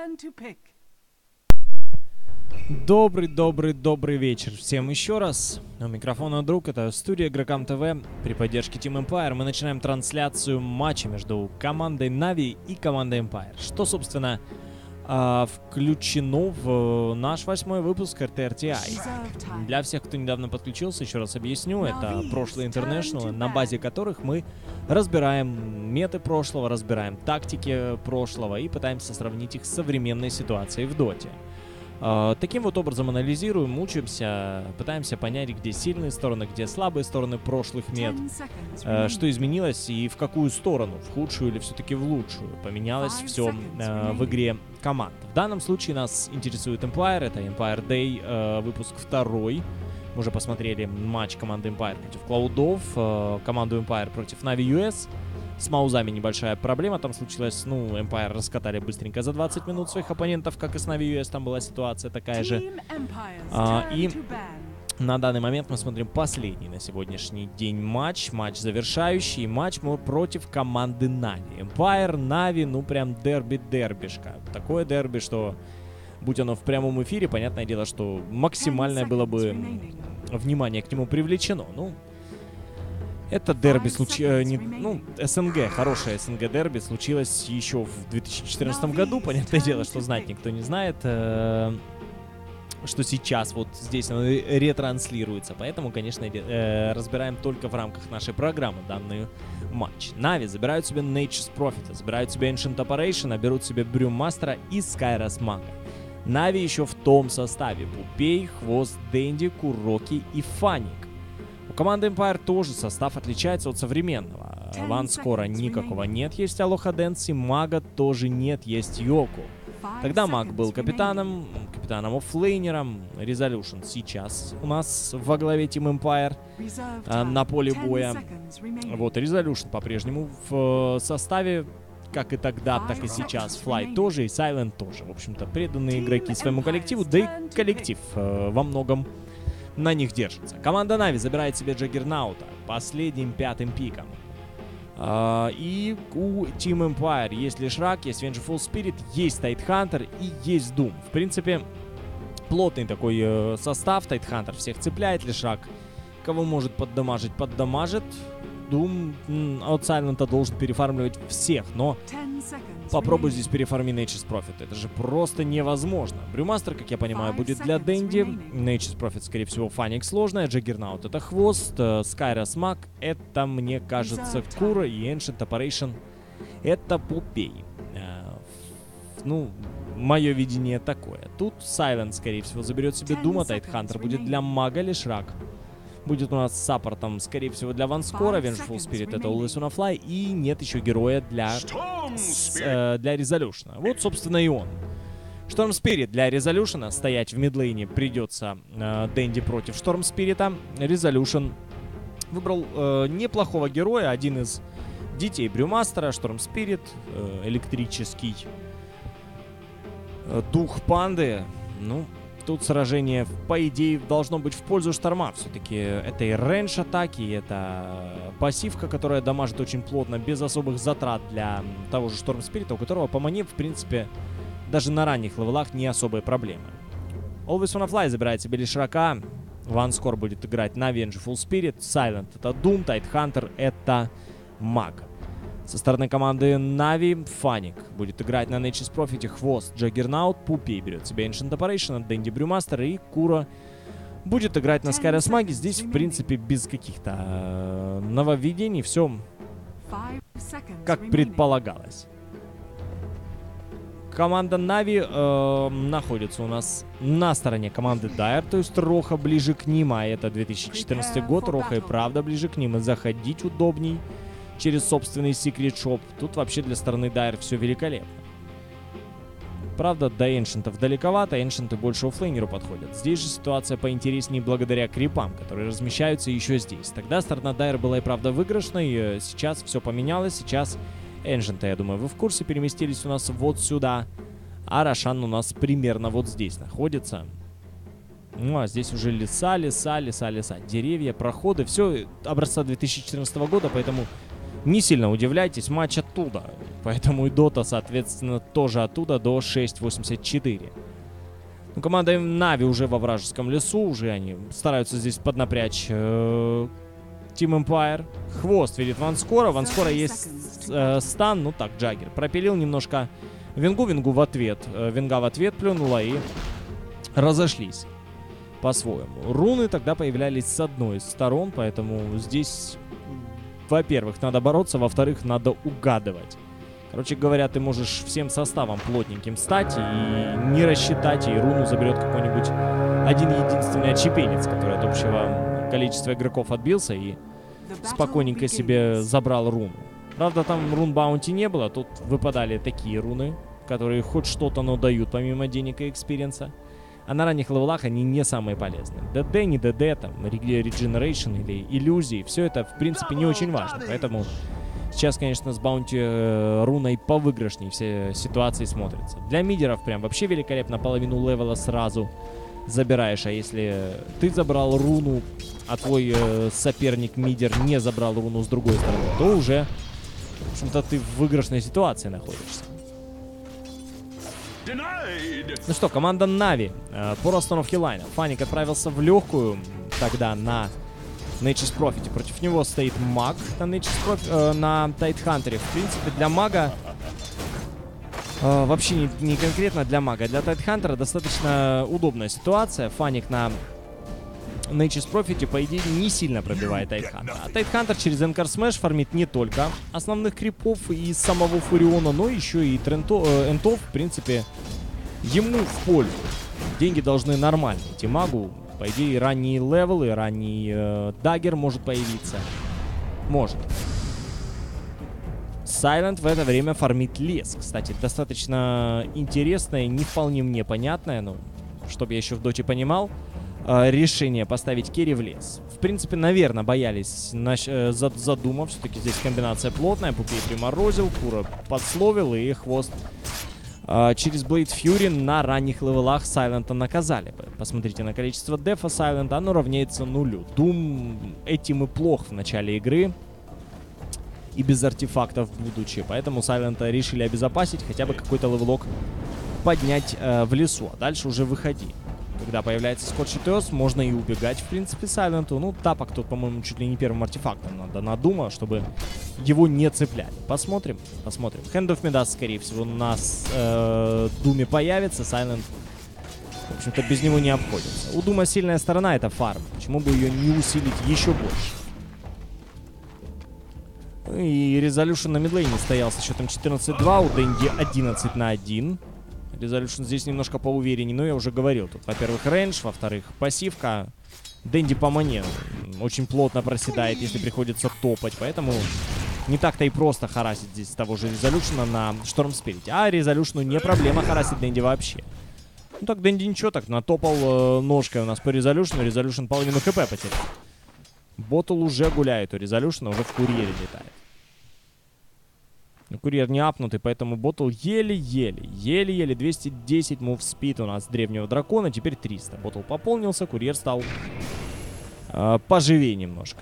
Добрый вечер всем еще раз. У микрофона друг, это студия Игрокам ТВ. При поддержке Team Empire мы начинаем трансляцию матча между командой Na'Vi и командой Empire. Что, собственно, включено в наш 8-й выпуск RTRTI. Для всех, кто недавно подключился, еще раз объясню, это прошлые интернешнлы, на базе которых мы разбираем меты прошлого, разбираем тактики прошлого и пытаемся сравнить их с современной ситуацией в доте. Таким вот образом анализируем, учимся, пытаемся понять, где сильные стороны, где слабые стороны прошлых мет, что изменилось и в какую сторону, в худшую или все-таки в лучшую. Поменялось все в игре команд. В данном случае нас интересует Empire, это Empire Day, выпуск 2. Мы уже посмотрели матч команды Empire против Cloud'Off, команду Empire против Na'Vi US. С маузами небольшая проблема там случилась. Ну, Empire раскатали быстренько за 20 минут своих оппонентов, как и с Na'Vi US, там была ситуация такая же. И на данный момент мы смотрим последний на сегодняшний день матч завершающий. Матч мы против команды Na'Vi. Empire, Na'Vi, ну прям дерби-дербишка. Такое дерби, что, будь оно в прямом эфире, понятное дело, что максимальное было бы внимание к нему привлечено. Ну, это дерби СНГ, хорошее СНГ дерби случилось еще в 2014 году. Понятное дело, что знать никто не знает, что сейчас вот здесь оно ретранслируется. Поэтому, конечно, разбираем только в рамках нашей программы данный матч. Na'Vi забирают себе Nature's Prophet, забирают себе Ancient Operation, берут себе Brewmaster и Skyrus Manga. Na'Vi еще в том составе: Пупей, Хвост, Дэнди, Куроки и Фаник. У команды Empire тоже состав отличается от современного. Ванскора никакого нет, есть Алоха Дэнси, Мага тоже нет, есть Йоку. Тогда Маг был капитаном оффлейнером. Resolution сейчас у нас во главе Team Empire на поле боя. Вот, Resolution по-прежнему в составе, как и тогда, так и сейчас. Fly тоже и Silent тоже. В общем-то, преданные игроки своему коллективу, да и коллектив во многом на них держится. Команда Na'Vi забирает себе Джаггернаута последним 5-м пиком. И у Team Empire есть Лишрак, есть Vengeful Spirit, есть Тайтхантер и есть Doom. В принципе, плотный такой состав. Тайтхантер всех цепляет, Лишрак кого может поддамажить, поддамажит. Doom от Сайлента должен перефармливать всех, но попробуй здесь перефарми Nature's Prophet. Это же просто невозможно. Брюмастер, как я понимаю, будет для Дэнди. Nature's Prophet, скорее всего, Фаник сложная. Джаггернаут — это Хвост. Skyrus Mаг — это, мне кажется, Кура. И Ancient Operation — это Пупей. Ну, мое видение такое. Тут Silent, скорее всего, заберет себе Дума. Тайтхантер будет для Мага. Лишрак будет у нас с саппортом, скорее всего, для Ванскора. Vengeful Spirit — это Always on a Fly. И нет еще героя для Resolution. Вот, собственно, и он. Storm Spirit для Resolution. Стоять в мидлейне придется Дэнди против Storm Spirit. Resolution выбрал неплохого героя. Один из детей Брюмастера. Storm Spirit. Электрический дух панды. Ну, тут сражение, по идее, должно быть в пользу Шторма. Все-таки это и рейндж атаки, это пассивка, которая дамажит очень плотно, без особых затрат для того же Шторм Спирита, у которого по мане, в принципе, даже на ранних левелах не особые проблемы. Always on a Fly забирает себе Лишрака. Ванскор будет играть на Vengeful Spirit. Silent — это Doom. Тайтхантер — это Маг. Со стороны команды Na'Vi Фаник будет играть на Nature's Prophet, Хвост, Джаггернаут, Пупей берет себе Ancient Operation, Дэнди Брюмастер и Кура будет играть на Skyrus Mage. Здесь, в принципе, без каких-то нововведений, все как предполагалось. Команда Na'Vi находится у нас на стороне команды Dire, то есть Роха ближе к ним, а это 2014 год, Роха и правда ближе к ним, и заходить удобней через собственный Secret Shop. Тут вообще для стороны Dire все великолепно. Правда, до эншентов далековато, эншенты больше оффлейнеру подходят. Здесь же ситуация поинтереснее благодаря крипам, которые размещаются еще здесь. Тогда сторона Dire была и правда выигрышной, сейчас все поменялось, сейчас эншенты, я думаю, вы в курсе, переместились у нас вот сюда, а Рошан у нас примерно вот здесь находится. Ну, а здесь уже леса, деревья, проходы, все образца 2014 года, поэтому Не сильно удивляйтесь, матч оттуда. Поэтому и Дота, соответственно, тоже оттуда до 6.84. Ну, команда Нави уже во вражеском лесу, уже они стараются здесь поднапрячь Team Empire. Хвост видит Ванскора. Ванскора есть стан, ну так, Джаггер пропилил немножко Вингу. Вингу в ответ. Винга в ответ плюнула и разошлись по-своему. Руны тогда появлялись с одной из сторон, поэтому здесь, во-первых, надо бороться, во-вторых, надо угадывать. Короче говоря, ты можешь всем составом плотненьким стать и не рассчитать, и руну заберет какой-нибудь один-единственный отщепенец, который от общего количества игроков отбился и спокойненько себе забрал руну. Правда, там рун баунти не было, тут выпадали такие руны, которые хоть что-то, но дают помимо денег и экспириенса. А на ранних левелах они не самые полезные. ДД, не ДД, там, Regeneration или иллюзии, все это, в принципе, не очень важно. Поэтому сейчас, конечно, с баунти руной повыигрышней все ситуации смотрятся. Для мидеров прям вообще великолепно, половину левела сразу забираешь. А если ты забрал руну, а твой соперник мидер не забрал руну с другой стороны, то уже, в общем-то, ты в выигрышной ситуации находишься. Ну что, команда Нави по расстановке лайна. Фаник отправился в легкую тогда на Nature's Prophet. Против него стоит маг на Тайтхантере. В принципе, для мага, вообще не конкретно для мага, для Тайтхантера достаточно удобная ситуация. Фаник на Nature's Prophet, по идее, не сильно пробивает Тайтхантер. А Тайтхантер через Энкар Смэш фармит не только основных крипов и самого Фуриона, но еще и энтов, в принципе, ему в пользу. Деньги должны нормально идти магу. По идее, ранние левелы, ранний даггер может появиться. Может. Сайлент в это время фармит лес. Кстати, достаточно интересное, не вполне мне понятное, но чтобы я еще в доте понимал, решение поставить керри в лес. В принципе, наверное, боялись задума. Все-таки здесь комбинация плотная. Пупей приморозил, Кура подсловил, и хвост через Blade Fury на ранних левелах Сайлента наказали бы. Посмотрите на количество дефа Сайлента, оно равняется нулю. Doom этим и плох в начале игры. И без артефактов будучи. Поэтому Сайлента решили обезопасить, хотя бы какой-то левелок поднять в лесу. А дальше уже выходи. Когда появляется Скотч-Этос, можно и убегать, в принципе, Сайленту. Ну, тапок тут, по-моему, чуть ли не первым артефактом надо на Дума, чтобы его не цепляли. Посмотрим, посмотрим. Hand of Midas, скорее всего, на Думе появится. Сайлент, в общем-то, без него не обходится. У Дума сильная сторона — это фарм. Почему бы ее не усилить еще больше? И Resolution на мидлейне стоял со счетом 14-2, у Дэнди 11-1. Resolution здесь немножко поувереннее, но я уже говорил. Тут, во-первых, рейндж, во-вторых, пассивка. Дэнди по мане очень плотно проседает, если приходится топать, поэтому не так-то и просто харасить здесь того же Resolution на Шторм Спирите. А Resolution не проблема харасить Дэнди вообще. Ну так Дэнди ничего, так натопал ножкой у нас по Resolution. Resolution половину хп потерял. Ботл уже гуляет у Resolution, уже в курьере летает. Курьер не апнутый, поэтому Ботл еле-еле 210 мув спид у нас древнего дракона, теперь 300. Ботл пополнился, курьер стал поживее немножко.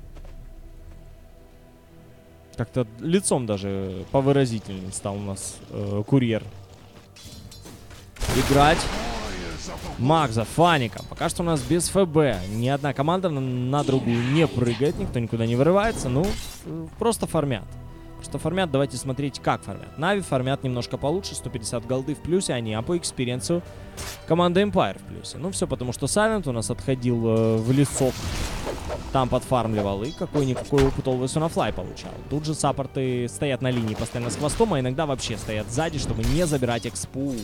Как-то лицом даже повыразительнее стал у нас курьер играть. Маг за Фаником. Пока что у нас без ФБ. Ни одна команда на другую не прыгает, никто никуда не вырывается. Ну, просто фармят. Просто фармят, давайте смотреть, как фармят. Нави фармят немножко получше, 150 голды в плюсе они, а по экспириенсу команда Empire в плюсе. Ну все, потому что Silent у нас отходил в лесок, там подфармливал и какой-никакой опыт Always on a Fly получал. Тут же саппорты стоят на линии постоянно с хвостом, а иногда вообще стоят сзади, чтобы не забирать экспу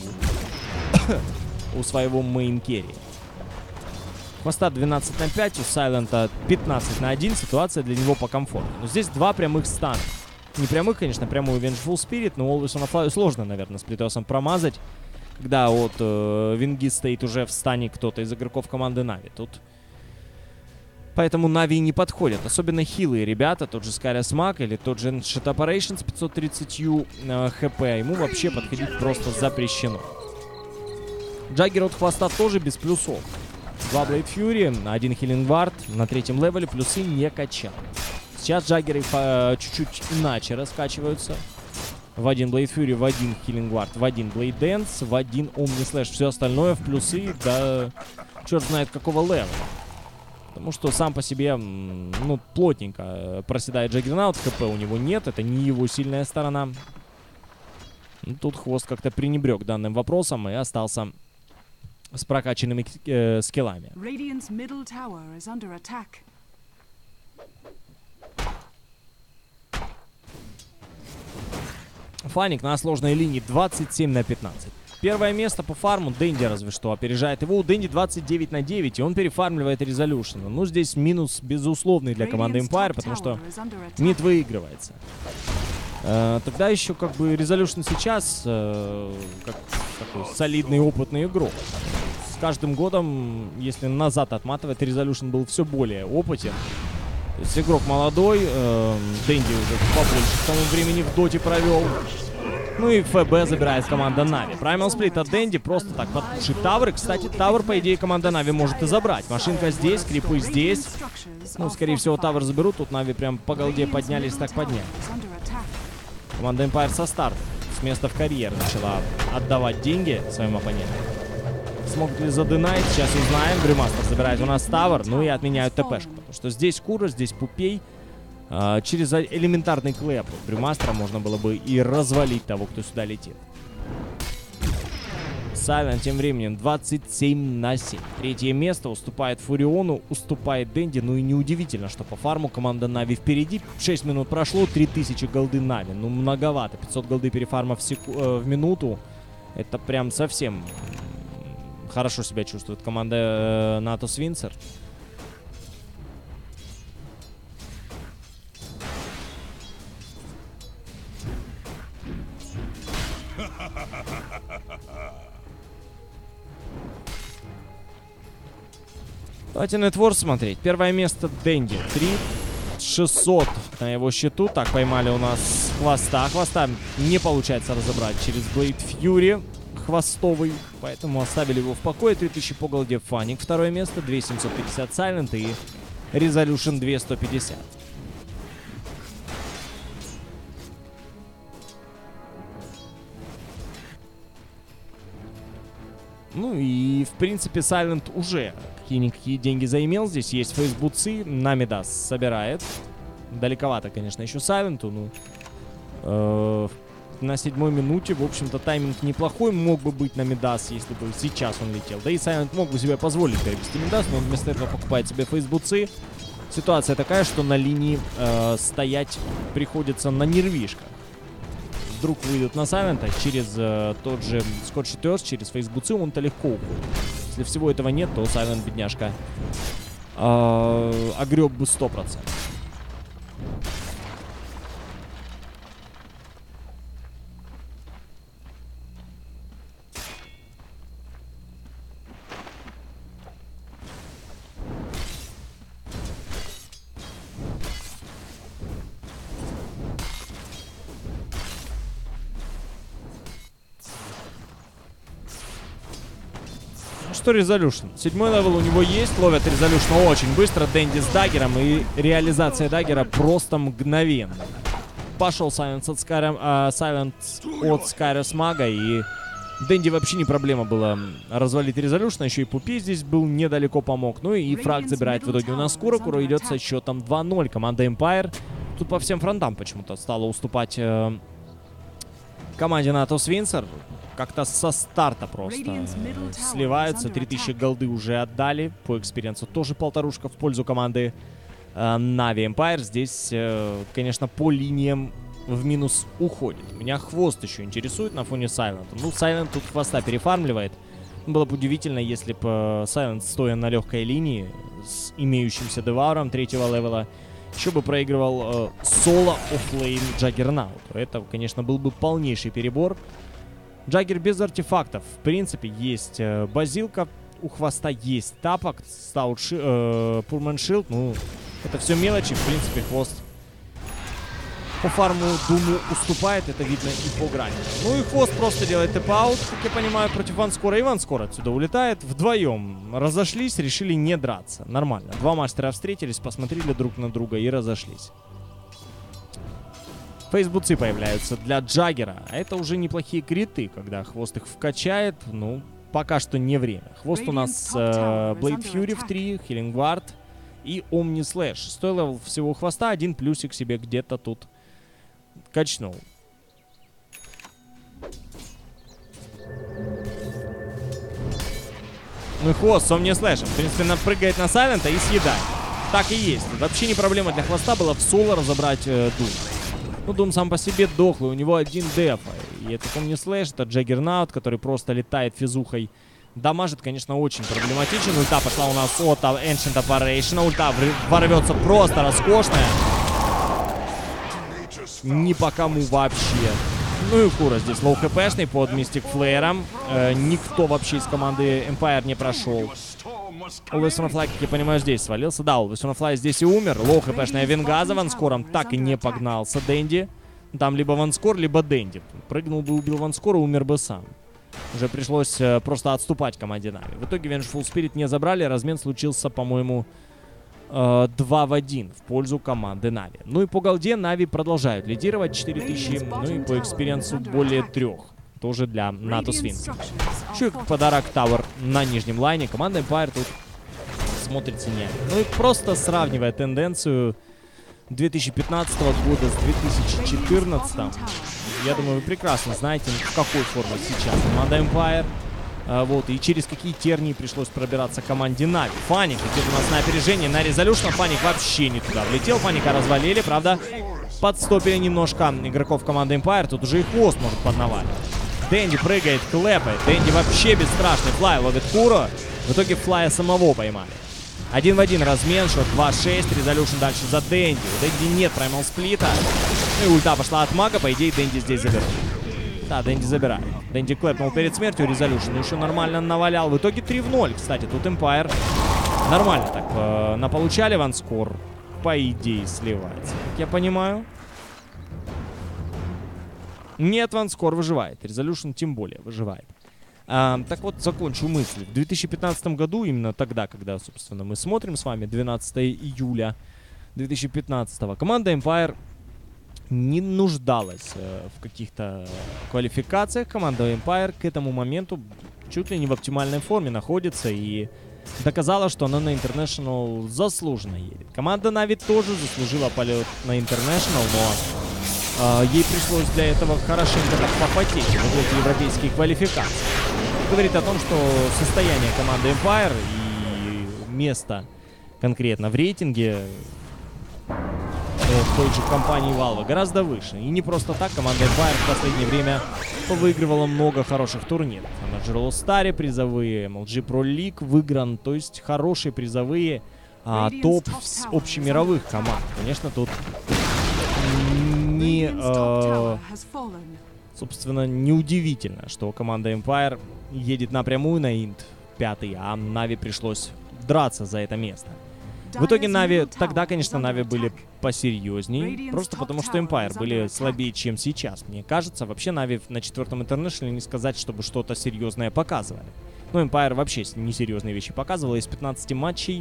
у своего мейн керри. Хвоста 12 на 5, у Сайлента 15 на 1, ситуация для него по комфорту. Но здесь два прямых стана. Не прямых, конечно, прямую Vengeful Spirit, но Always on a Fly сложно, наверное, с Плитосом промазать, когда от Винги стоит уже в стане кто-то из игроков команды Нави. Тут поэтому Нави не подходят, особенно хилые ребята, тот же Скарис Маг или тот же Shit Operations 530 хп, ему вообще подходить просто запрещено. Джаггер от хвоста тоже без плюсов. 2 Blade Fury, 1 Healing Ward на 3-м левеле, плюсы не качал. Сейчас Джаггеры чуть-чуть иначе раскачиваются. В один Blade Fury, в один Healing Ward, в один Blade Dance, в один Omni Slash. Все остальное в плюсы, да черт знает какого левела. Потому что сам по себе, ну, плотненько проседает Джаггернаут. ХП у него нет, это не его сильная сторона. Ну, тут Хвост как-то пренебрег данным вопросом и остался с прокачанными скиллами. Фаник на сложной линии 27 на 15. Первое место по фарму Дэнди разве что опережает его. У Дэнди 29 на 9, и он перефармливает Резолюшн. Ну, здесь минус безусловный для команды Empire, потому что мид выигрывается. Тогда еще как бы Резолюшн сейчас как такой солидный опытный игрок. С каждым годом, если назад отматывать, Резолюшн был все более опытен. То есть игрок молодой, Дэнди уже побольше к тому времени в доте провел. Ну и ФБ забирает команда Нави. Primal Split от Дэнди просто так подпушит Тавр. Кстати, Тавр, по идее, команда Нави может и забрать. Машинка здесь, крипы здесь. Ну, скорее всего, Тавр заберут. Тут Нави прям по голде поднялись, так подняли. Команда Empire со старта, с места в карьер начала отдавать деньги своим оппонентам. Смогут ли задынать, сейчас узнаем. Гримастер забирает у нас Тавр, ну и отменяют ТПшку. Потому что здесь Кура, здесь Пупей. Через элементарный клэп Гримастера можно было бы и развалить того, кто сюда летит. Сайлент тем временем 27 на 7. Третье место уступает Фуриону, уступает Дэнди. Ну и неудивительно, что по фарму команда Нави впереди. 6 минут прошло, 3000 голды Нави. Ну многовато, 500 голды перефарма в минуту. Это прям совсем хорошо себя чувствует команда Натус Винсер. Давайте Network смотреть. Первое место Дэнди. 3600 на его счету. Так, поймали у нас Хвоста. Хвоста не получается разобрать через Blade Fury хвостовый. Поэтому оставили его в покое. 3000 по голде Фаник. Второе место. 2750 Silent и Resolution 2150. Ну и, в принципе, Silent уже какие-никакие деньги заимел. Здесь есть фейсбуцы. На Мидас собирает. Далековато, конечно, еще Сайленту. Ну, на 7-й минуте, в общем-то, тайминг неплохой мог бы быть на Мидас, если бы сейчас он летел. Да и Сайлент мог бы себе позволить приобрести Мидас, но он вместо этого покупает себе фейсбуцы. Ситуация такая, что на линии стоять приходится на нервишках. Вдруг выйдут на Сайлента через тот же Скотч Тёс, через фейсбуцы, он-то легко уходит. Если всего этого нет, то Сайлент, бедняжка, огреб бы 100%. Что Resolution? 7-й левел у него есть. Ловят Resolution очень быстро. Дэнди с даггером. И реализация даггера просто мгновенная. Пошел Silent от Скайрос Мага. И Дэнди вообще не проблема была развалить Resolution. Еще и Пупи здесь был, недалеко помог. Ну и фраг забирает в итоге у нас Кура. Кура идет со счетом 2-0. Команда Empire тут по всем фронтам почему-то стала уступать команде Натус Винсер. Как-то со старта просто сливаются. 3000 голды уже отдали. По экспириенсу тоже полторушка в пользу команды Нави Empire. Здесь, конечно, по линиям в минус уходит. Меня Хвост еще интересует на фоне Сайлента. Ну, Сайлент тут Хвоста перефармливает. Было бы удивительно, если бы Сайлент, стоя на легкой линии с имеющимся девауром 3-го левела, еще бы проигрывал соло оффлейн Джаггернауту. Это, конечно, был бы полнейший перебор. Джаггер без артефактов. В принципе, есть базилка. У Хвоста есть тапок. Пурман Шилд. Ну, это все мелочи. В принципе, Хвост по фарму, думаю, уступает. Это видно и по грани. Ну и Хвост просто делает тэп-аут, как я понимаю, против Ванскора. И Ванскор отсюда улетает. Вдвоем разошлись, решили не драться. Нормально. Два мастера встретились, посмотрели друг на друга и разошлись. Фейсбуцы появляются для Джаггера. А это уже неплохие криты, когда хвост их вкачает. Ну, пока что не время. Хвост у нас Blade Fury в 3, Healing Ward и Omni Slash. Стоило всего хвоста, один плюсик себе где-то тут качнул. Ну и хвост с Omni Slash. В принципе, напрыгает на Сайлента и съедает. Так и есть. Вообще не проблема для хвоста была в соло разобрать Дум. Ну, Дум сам по себе дохлый, у него один деф. И это Omni Slash, это Джаггернаут, который просто летает физухой. Дамажит, конечно, очень проблематичен. Ульта пошла у нас от Ancient Operation. Ульта ворвется просто роскошная. Ни по кому вообще. Ну и Кура здесь лоу хпшный под Мистик Флеером. Никто вообще из команды Empire не прошел. Always on Fly, как я понимаю, здесь свалился. Да, Always on Fly здесь и умер. Лоу хпшная Венгаза. Ванскором так и не погнался Дэнди. Там либо Ванскор, либо Дэнди. Прыгнул бы, убил Ванскора, умер бы сам. Уже пришлось просто отступать команде Нави. В итоге Vengeful Spirit не забрали. Размен случился, по-моему, 2 в 1 в пользу команды Нави. Ну и по голде Нави продолжают лидировать 4000. Ну и по экспириенсу более 3. Тоже для НАТО Свинкс. Еще и подарок Тауэр на нижнем лайне. Команда Empire тут смотрится не. Ну и просто сравнивая тенденцию 2015 года с 2014, я думаю, вы прекрасно знаете, в какой форме сейчас команда Empire. Вот, и через какие тернии пришлось пробираться команде Нави. Фаник идет у нас на опережение, на резолюшн. Фаник вообще не туда влетел. Фаника развалили, правда, подстопили немножко игроков команды Empire. Тут уже и хвост может поднаваливать. Дэнди прыгает, клепает. Дэнди вообще бесстрашный. Флай ловит Куру. В итоге Флая самого поймали. 1 в 1 размен, шот 2-6. Резолюшн дальше за Дэнди. У Дэнди нет праймал сплита. И ульта пошла от мага. По идее, Дэнди здесь заберет. Да, Дэнди забирает. Дэнди клэпнул перед смертью. Резолюшн еще нормально навалял. В итоге 3 в 0. Кстати, тут Empire нормально так наполучали. Ванскор, по идее, сливается. Как я понимаю. Нет, Ванскор выживает. Резолюшн тем более выживает. Так вот, закончу мысль. В 2015 году, именно тогда, когда, собственно, мы смотрим с вами, 12 июля 2015, команда Empire не нуждалась в каких-то квалификациях. Команда Empire к этому моменту чуть ли не в оптимальной форме находится и доказала, что она на International заслуженно едет. Команда Нави тоже заслужила полет на International, но ей пришлось для этого хорошенько так попотеть в эти европейские квалификации. Это говорит о том, что состояние команды Empire и место конкретно в рейтинге в той же компании Valve гораздо выше. И не просто так команда Empire в последнее время выигрывала много хороших турниров. На Major All-Star призовые, MLG Pro League выигран, то есть хорошие призовые топ общемировых команд. Конечно, тут собственно, неудивительно, что команда Empire едет напрямую на Инт 5, а Нави пришлось драться за это место. В итоге Нави, тогда, конечно, Нави были посерьезней, просто потому что Empire были слабее, чем сейчас. Мне кажется, вообще Нави на 4-м International не сказать, чтобы что-то серьезное показывали. Но Empire вообще несерьезные вещи показывала. Из 15 матчей,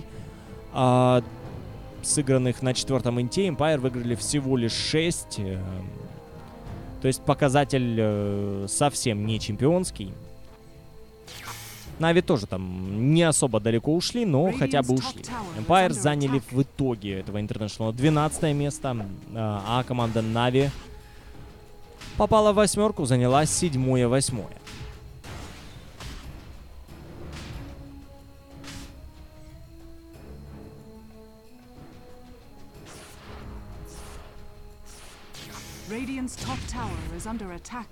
сыгранных на 4-м инте, Empire выиграли всего лишь 6. То есть показатель совсем не чемпионский. Нави тоже там не особо далеко ушли, но хотя бы ушли. Empire заняли в итоге этого International 12 место, а команда Нави попала в 8-ку, заняла 7-8. Radiant's top tower is under attack.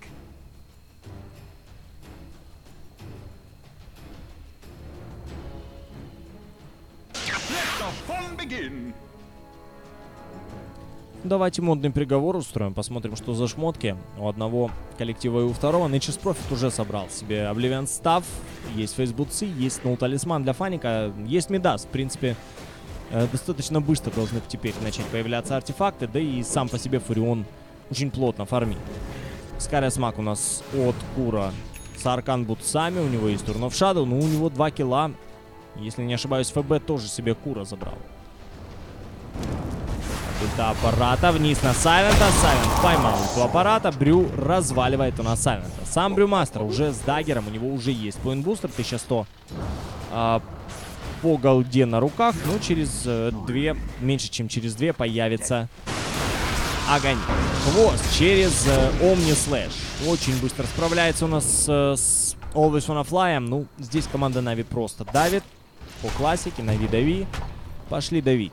Давайте модный приговор устроим, посмотрим, что за шмотки у одного коллектива и у второго. Nature's Prophet уже собрал себе Oblivion Staff, есть фейсбуцы, есть Null Талисман для Фаника, есть Мидас. В принципе, достаточно быстро должны теперь начать появляться артефакты, да и сам по себе Фурион очень плотно фармит. Скарес Маг у нас от Кура с Аркан Бутсами, у него есть Turn of Shadow, но у него 2 килла. Если не ошибаюсь, ФБ тоже себе Кура забрал. Ульта аппарата вниз на Сайлента. Сайлент поймал ульту аппарата. Брю разваливает у нас Сайлента. Сам Брюмастер уже с даггером. У него уже есть поинт-бустер 1100 по голде на руках. Ну, через меньше чем через 2 появится огонь. Хвост через Омни Слэш. Очень быстро справляется у нас с Always Wanna Fly. Ну, здесь команда Нави просто давит. По классике, Нави дави. Пошли давить.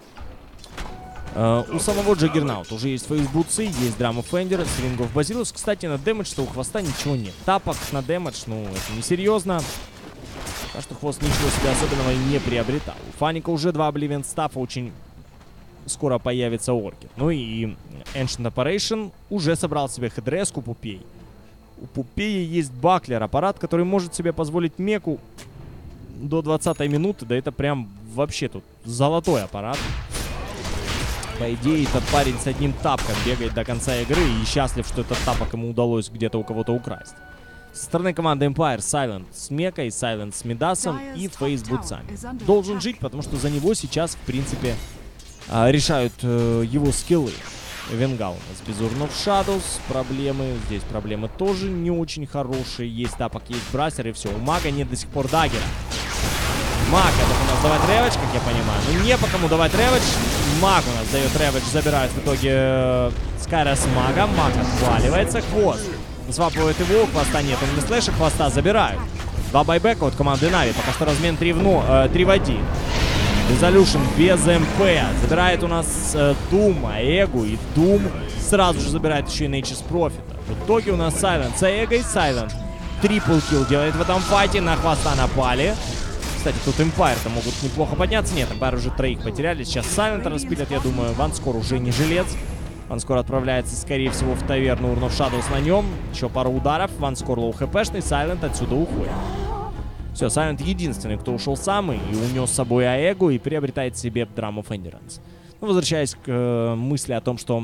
У самого Джаггернаута уже есть фейсбутсы, есть Драма Фендер, Стрингов Базилус. Кстати, на дэмэдж-то у Хвоста ничего нет. Тапок на дэмэдж, ну, это несерьезно. Пока что Хвост ничего себе особенного не приобретал. У Фаника уже 2 Обливион стафа, очень скоро появится Оркид. Ну и Ancient Operation уже собрал себе хедреск у Пупей. У Пупея есть Баклер, аппарат, который может себе позволить меку до 20-й минуты. Да это прям вообще тут золотой аппарат. По идее, этот парень с одним тапком бегает до конца игры и счастлив, что этот тапок ему удалось где-то у кого-то украсть. Со стороны команды Empire Silent с Мекой, Silent с Мидасом и Фейс бутсами. Должен жить, потому что за него сейчас, в принципе, решают его скиллы. Венгал у нас без Urn of Shadows. Проблемы. Здесь проблемы тоже не очень хорошие. Есть тапок, есть брасер и все. У мага нет до сих пор даггера. Маг это у нас давать реведж, как я понимаю. Ну не по кому давать реведж. Маг у нас дает реведж, забирает в итоге Скайра с магом. Маг отваливается. Хвост. Свапывает его, Хвоста нет. Он не слэша, Хвоста забирают. 2 байбека от команды Нави. Пока что размен 3 в 1. Резолюшн без МП. Забирает у нас Doom, Эго. И Doom сразу же забирает еще и Nature's Prophet. В итоге у нас Silent с Эго и Silent. Трипл килл делает в этом файте. На Хвоста напали. Кстати, тут Empire-то могут неплохо подняться. Нет, Empire уже 3 потеряли. Сейчас Silent распилят, я думаю. Ванскор уже не жилец. Ванскор отправляется, скорее всего, в таверну. Urn of Shadows на нем. Еще пару ударов. Ванскор лоу хпшный. Silent отсюда уходит. Все, Silent единственный, кто ушел сам и унес с собой Аэгу и приобретает себе Drum of Endurance. Ну, возвращаясь к мысли о том, что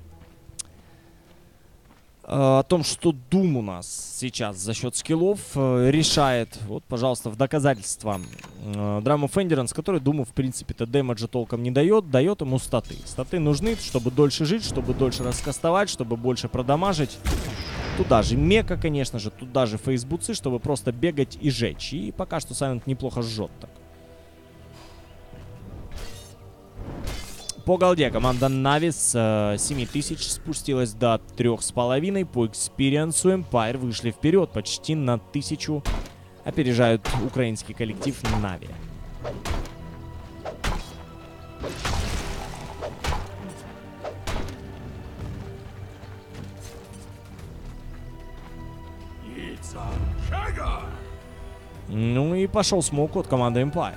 Doom у нас сейчас за счет скиллов решает, вот, пожалуйста, в доказательство Drum of Endurance, который Думу, в принципе-то, дэмэджа толком не дает, дает ему статы. Статы нужны, чтобы дольше жить, чтобы дольше раскастовать, чтобы больше продамажить. Туда же Мека, конечно же, туда же фейсбутсы, чтобы просто бегать и жечь. И пока что Silent неплохо жжет так. По голде команда Нави с 7000 спустилась до 3500. По экспириенсу Empire вышли вперед почти на 1000. Опережают украинский коллектив Нави. Ну и пошел смоук от команды Empire.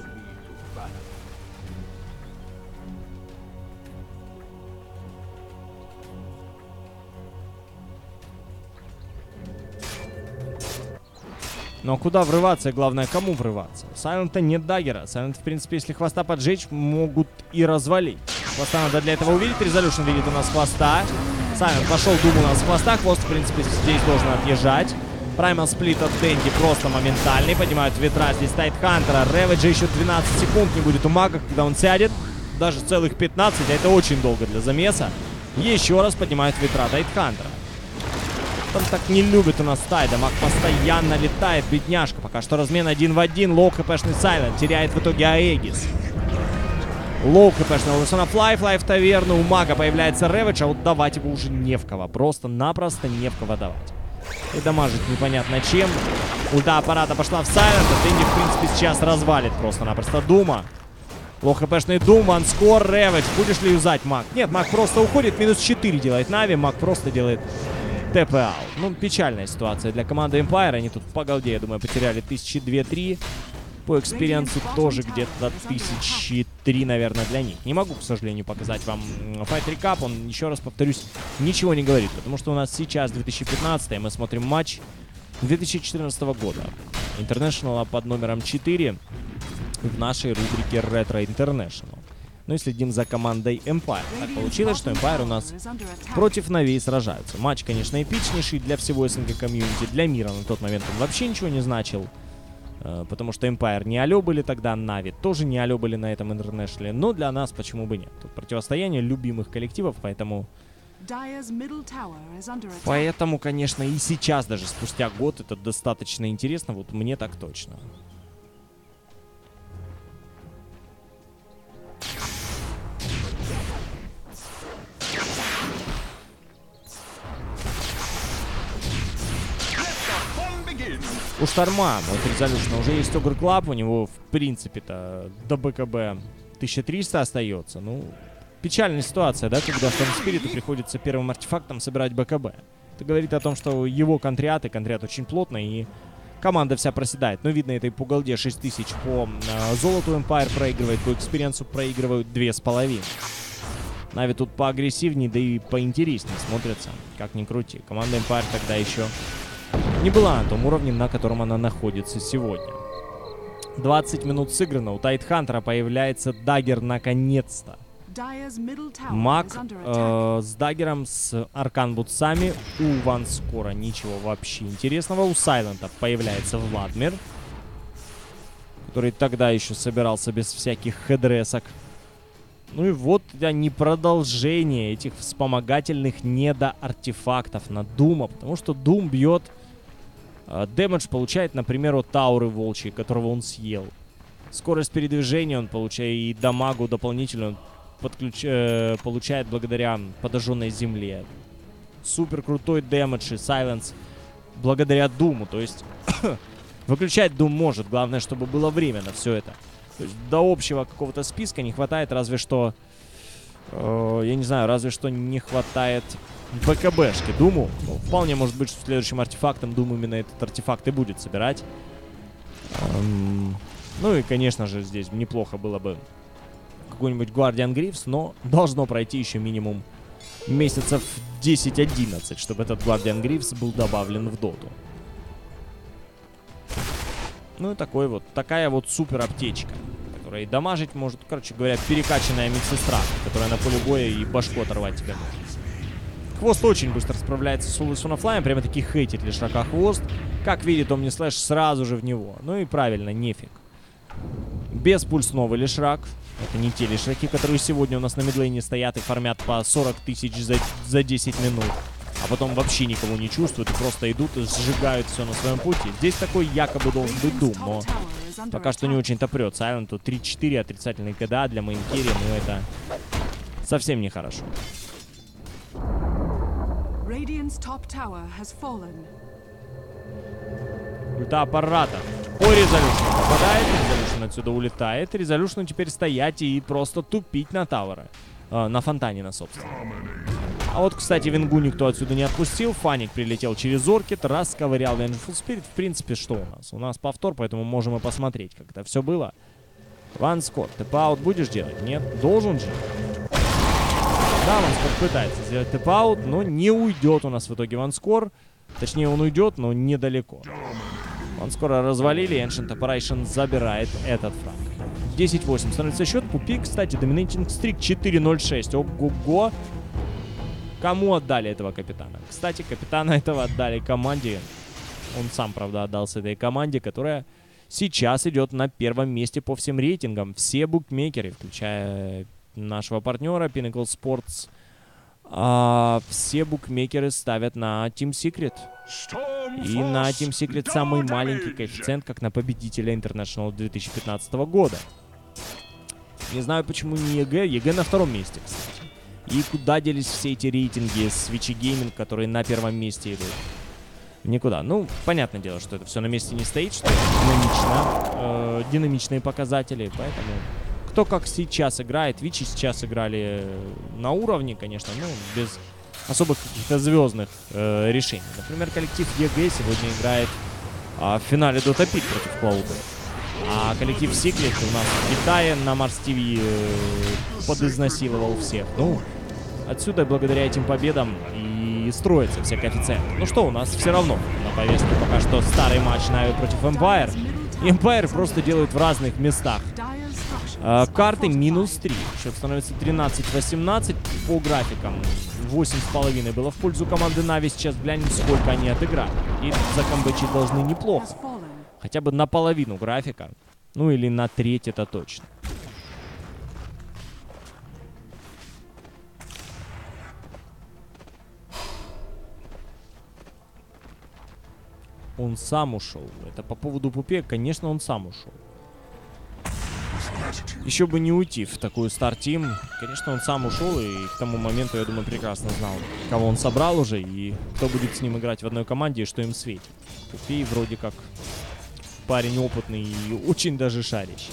Но куда врываться и, главное, кому врываться? Сайлента нет даггера. Сайлент, в принципе, если Хвоста поджечь, могут и развалить. Хвоста надо для этого увидеть. Резолюшн видит у нас Хвоста. Сайлент пошел, Doom у нас с Хвоста. Хвост, в принципе, здесь должен отъезжать. Праймал сплит от Дэнди просто моментальный. Поднимают ветра здесь Тайтхантера. Реведжа еще 12 секунд не будет у мага, когда он сядет. Даже целых 15, а это очень долго для замеса. Еще раз поднимают ветра Тайтхантера. Он так не любит у нас Тайда. Маг постоянно летает, бедняжка. Пока что размен 1 в 1. Лоу хпшный Silent. Теряет в итоге Аегис. Лоу хпшный Лосона Флай в таверну. У мага появляется Реведж, а вот давать его уже не в кого. Просто-напросто не в кого давать. И дамажит непонятно чем. Ульта аппарата пошла в Silent. А Дэнди, в принципе, сейчас развалит просто-напросто Дума. Лоу хпшный Дум, ванскор, Реведж. Будешь ли юзать маг? Нет, маг просто уходит. Минус 4 делает Нави. Маг просто делает ТПА. Ну, печальная ситуация для команды Empire. Они тут по голде, я думаю, потеряли 1002-3. По экспириенсу тоже где-то 1003, наверное, для них. Не могу, к сожалению, показать вам Fight Recap. Он, еще раз повторюсь, ничего не говорит. Потому что у нас сейчас 2015, мы смотрим матч 2014 года. International под номером 4 в нашей рубрике Retro International. Ну и следим за командой Empire. Так получилось, что Empire у нас против Нави сражаются. Матч, конечно, эпичнейший для всего СНГ комьюнити. Для мира на тот момент он вообще ничего не значил. Потому что Empire не алё были тогда, Na'Vi тоже не алё были на этом International. Но для нас почему бы нет? Тут противостояние любимых коллективов, поэтому... Dire's middle tower is under attack. Поэтому, конечно, и сейчас, даже спустя год, это достаточно интересно. Вот мне так точно. У Шторма, вот Resolution, уже есть Ogre Club, у него, в принципе-то, до БКБ 1300 остается. Ну, печальная ситуация, да, когда Storm Spirit приходится первым артефактом собирать БКБ. Это говорит о том, что его контрят очень плотно, и команда вся проседает. Но видно, это и по голде 6000, по золоту Empire проигрывает, по экспириенсу проигрывают 2,5. Нави тут поагрессивнее, да и поинтереснее смотрятся, как ни крути. Команда Empire тогда еще не была на том уровне, на котором она находится сегодня. 20 минут сыграно. У Тайтхантера появляется даггер наконец-то. Маг с даггером, с аркан-бутсами. У Ванскора ничего вообще интересного. У Сайлента появляется Владмир, который тогда еще собирался без всяких хедресок. Ну и вот они, продолжение этих вспомогательных недоартефактов на Дума. Потому что Дум бьет, дэмэдж получает, например, от Тауры Волчьей, которого он съел. Скорость передвижения он получает, и дамагу дополнительную получает благодаря подожженной земле. Супер крутой дэмэдж и сайленс благодаря Думу. То есть выключать Дум может, главное, чтобы было время на все это. То есть до общего какого-то списка не хватает, разве что, я не знаю, разве что не хватает БКБшки Думу. Ну, вполне может быть, что следующим артефактом Дум именно этот артефакт и будет собирать. Ну и, конечно же, здесь неплохо было бы какой-нибудь Guardian Greaves, но должно пройти еще минимум месяцев 10-11, чтобы этот Guardian Greaves был добавлен в доту. Ну и такая вот супер аптечка, которая и дамажить может, короче говоря, перекачанная медсестра, которая на поле боя и башку оторвать тебе может. Хвост очень быстро справляется с Always on a Fly, прямо таки хейтит Лишрака Хвост. Как видит Omnislash, сразу же в него. Ну и правильно, нефиг. Без пульсного Лишрак. Это не те Лишраки, которые сегодня у нас на мидлейне стоят и фармят по 40 тысяч за 10 минут. А потом вообще никого не чувствуют и просто идут и сжигают все на своем пути. Здесь такой якобы должен быть Дум, но пока что не очень-то прет. Сайленту 3-4 отрицательные КДА для мейнкерри, но это совсем нехорошо. Ульта аппарата. По Резолюшну попадает, Резолюшн отсюда улетает. Резолюшну теперь стоять и просто тупить на таверы. На фонтане, собственно. А вот, кстати, Венгу никто отсюда не отпустил. Фаник прилетел через Оркид, расковырял Vengeful Spirit. В принципе, что у нас? У нас повтор, поэтому можем и посмотреть, как это все было. Ванскор, тэп-аут будешь делать? Нет? Должен же. Да, Ванскор пытается сделать тэп-аут, но не уйдет у нас в итоге Ванскор. Точнее, он уйдет, но недалеко. Ванскора развалили, Ancient Operation забирает этот фраг. 10-8 становится счет. Пупи, кстати, Dominating Streak 4-0-6. Ого-го. Кому отдали этого капитана? Кстати, капитана этого отдали команде. Он сам, правда, отдался этой команде, которая сейчас идет на первом месте по всем рейтингам. Все букмекеры, включая нашего партнера Pinnacle Sports, все букмекеры ставят на Team Secret. И на Team Secret самый маленький коэффициент, как на победителя International 2015 года. Не знаю, почему не ЕГЭ. ЕГЭ на втором месте, кстати. И куда делись все эти рейтинги Switch Gaming, которые на первом месте идут? Никуда. Ну, понятное дело, что это все на месте не стоит, что это динамичные показатели, поэтому кто как сейчас играет. Вичи сейчас играли на уровне, конечно, ну, без особых каких-то звездных решений. Например, коллектив ЕГЭ сегодня играет в финале Dota Pit против Клауды. А коллектив Secret у нас в Китае на Mars TV подизнасиловал всех. Ну, отсюда благодаря этим победам и строятся все коэффициенты. Ну что, у нас все равно на повестке пока что старый матч Na'Vi против Empire. Empire просто делают в разных местах карты -3. Счет становится 13-18 по графикам. 8,5 было в пользу команды Na'Vi. Сейчас глянем, сколько они отыграли. И закомбачить должны неплохо. Хотя бы наполовину графика. Ну или на треть, это точно. Он сам ушел. Это по поводу Пупе, конечно, он сам ушел. Еще бы не уйти в такую стар-тим. Конечно, он сам ушел, и к тому моменту, я думаю, прекрасно знал, кого он собрал уже, и кто будет с ним играть в одной команде, и что им светит. Пупей вроде как парень опытный и очень даже шарящий.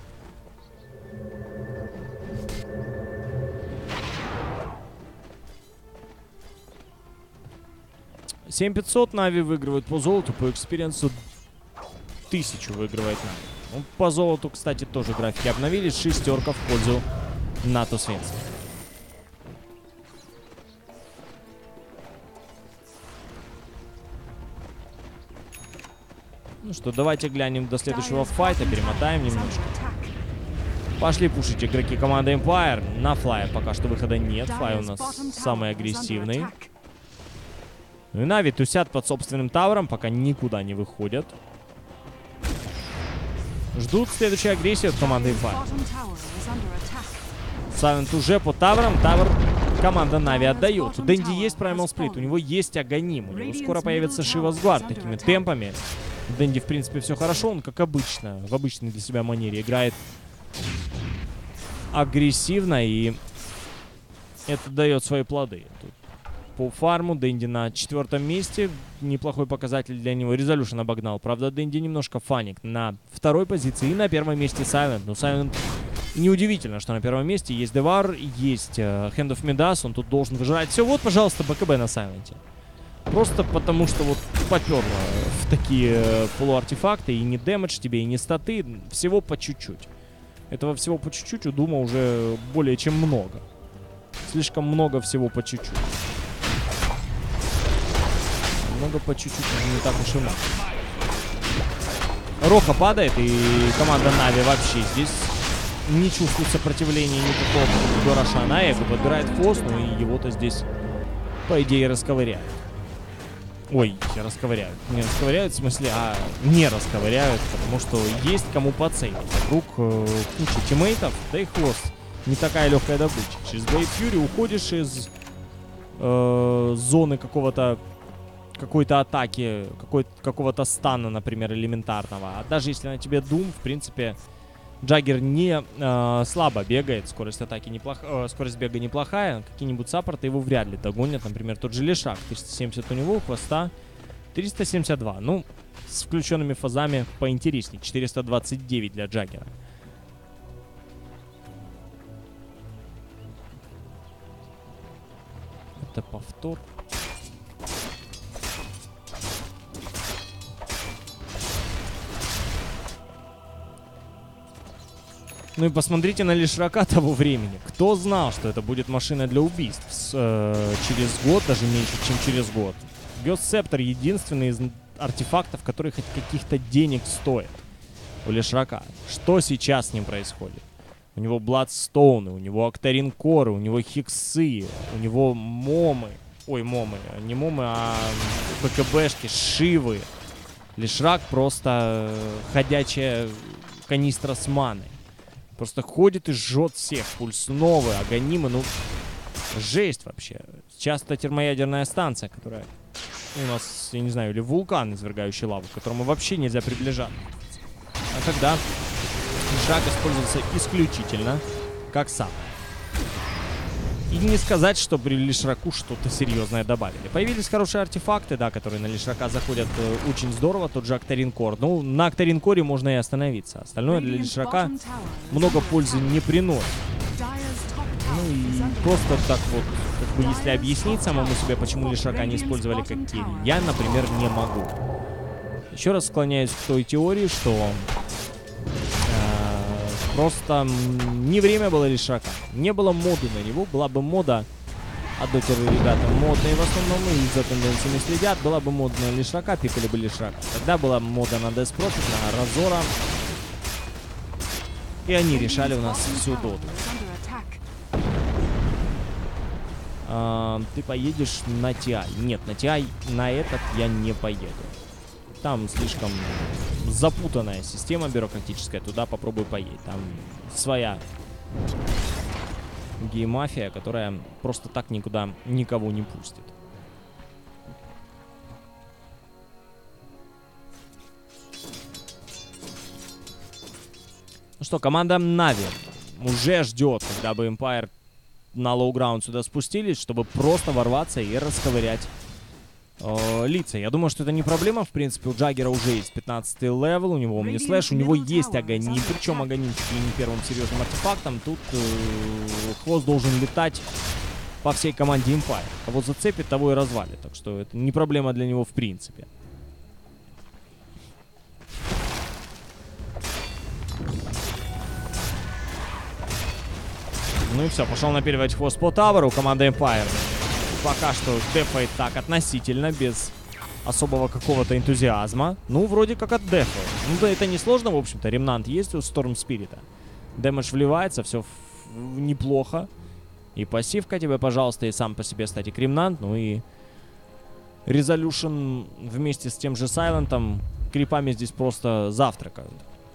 $7500 Нави выигрывают по золоту, по экспириенсу 1000 выигрывает Нави. Ну, по золоту, кстати, тоже графики обновились. Шестерка в пользу НАТО Свенсон. Ну что, давайте глянем до следующего файта, перемотаем немножко. Пошли пушить игроки команды Empire. На Флая пока что выхода нет. Флай у нас самый агрессивный. Ну и Нави тусят под собственным тавером, пока никуда не выходят. Ждут следующей агрессии от команды Empire. Сайлент уже по таверам. Тавер команда Нави отдает. У Дэнди есть Primal Split, у него есть Аганим. У него скоро появится Шивас Гвард. Такими темпами у Дэнди, в принципе, все хорошо. Он, как обычно, в обычной для себя манере играет агрессивно, и это дает свои плоды. Тут по фарму Дэнди на 4-м месте. Неплохой показатель для него. Резолюшн обогнал. Правда, Дэнди немножко фаник на 2-й позиции. И на 1-м месте Сайлент. Но Сайлент неудивительно, что на 1-м месте есть Девар, есть Hand of Midas. Он тут должен выжирать все. Вот, пожалуйста, БКБ на Сайленте. Просто потому, что вот поперло в такие полуартефакты. И не дэмэдж тебе, и не статы. Всего по чуть-чуть. Этого всего по чуть-чуть у Дума уже более чем много. Слишком много всего по чуть-чуть. Много по чуть-чуть, не так уж и много. Роха падает, и команда Нави вообще здесь не чувствует сопротивления никакого до Рошана. Эго подбирает хвост, ну и его-то здесь, по идее, расковыряют. Ой, расковыряют. Не расковыряют, в смысле, а не расковыряют, потому что есть кому подсейвить. Вокруг куча тиммейтов, да и хвост не такая легкая добыча. Через Blade Fury уходишь из зоны какой-то атаки, какого-то стана, например, элементарного. А даже если на тебе Doom, в принципе, Джаггер не слабо бегает, скорость атаки неплохая, скорость бега неплохая. Какие-нибудь саппорты его вряд ли догонят. Например, тот же Лешак, 370 у него, хвоста 372. Ну, с включенными фазами поинтереснее. 429 для Джаггера. Это повтор. Ну и посмотрите на Лишрака того времени. Кто знал, что это будет машина для убийств через год, даже меньше, чем через год. Ghost Scepter единственный из артефактов, который хоть каких-то денег стоит у Лишрака. Что сейчас с ним происходит? У него Бладстоуны, у него Актарин Коры, у него Хиксы, у него Момы. Ой, Момы. Не Момы, а БКБшки, Шивы. Лишрак просто ходячая канистра с маной. Просто ходит и жжет всех. Пульс новый, Аганимы, ну, жесть вообще. Часто термоядерная станция, которая у нас, я не знаю, или вулкан, извергающий лаву, к которому вообще нельзя приближаться. А тогда Лишрак использовался исключительно как сап. И не сказать, что при Лишраку что-то серьезное добавили. Появились хорошие артефакты, да, которые на Лишрака заходят очень здорово. Тот же Актарин Кор. Ну, на Актарин Коре можно и остановиться. Остальное для Лишрака много пользы не приносит. Ну и просто так вот, как бы если объяснить самому себе, почему Лишрака не использовали как керри, я, например, не могу. Еще раз склоняюсь к той теории, что просто не время было Лишрака. Не было моды на него. Была бы мода, а дотеры ребята модные в основном и за тенденциями следят. Была бы мода на Лишрака, пикали бы Лишрака. Тогда была мода на Death Prophet, на Разора. И они решали у нас всю доту. Ты поедешь на TI. Нет, на TI на этот я не поеду. Там слишком запутанная система бюрократическая. Туда попробуй поедь. Там своя гей-мафия, которая просто так никуда никого не пустит. Ну что, команда Нави уже ждет, когда бы Empire на лоу-граунд сюда спустились, чтобы просто ворваться и расковырять лица. Я думаю, что это не проблема. В принципе, у Джаггера уже есть 15-й левел, у него Omnislash, у него есть Агоним. Причем Агоним чуть ли не первым серьезным артефактом. Тут хвост должен летать по всей команде Empire. Кого зацепит, того и развалит. Так что это не проблема для него в принципе. Ну и все, пошел напиливать хвост по таверу. Команда Empire пока что дефает так относительно, без особого какого-то энтузиазма. Ну, вроде как от дефа. Ну да, это не сложно, в общем-то. Ремнант есть у Storm Spirit. Дэмэдж вливается, все неплохо. И пассивка тебе, пожалуйста, и сам по себе статик Ремнант. Ну и Resolution вместе с тем же Сайлентом крипами здесь просто завтракают.